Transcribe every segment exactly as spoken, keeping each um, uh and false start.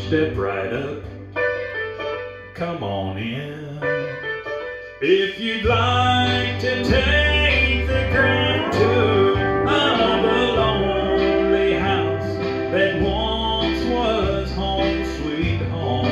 Step right up, come on in. If you'd like to take the grand tour of a lonely house that once was home sweet home,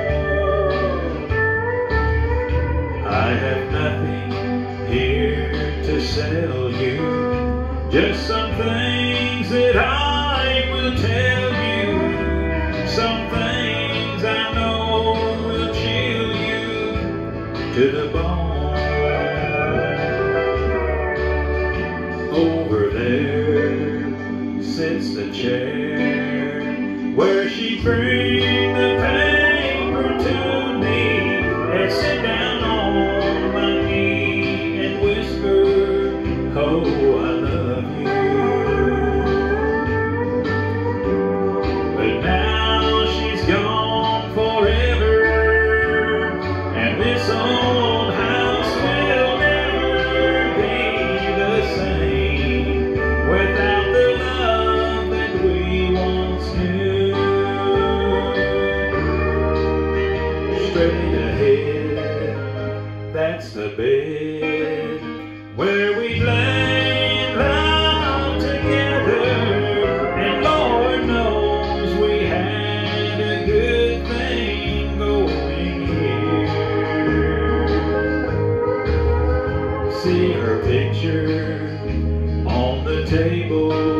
I have nothing here to sell you, just some things that I will tell you, some things I know will chill you to the bone. Over there sits the chair where she bring the paper to me and sit down on my knee and whisper, oh, I love you. But now she's gone forever, and this old house will never be the same without the love that we once knew. Straight ahead, that's the bed where we lay in love together, and Lord knows we had a good thing going here. See her picture on the table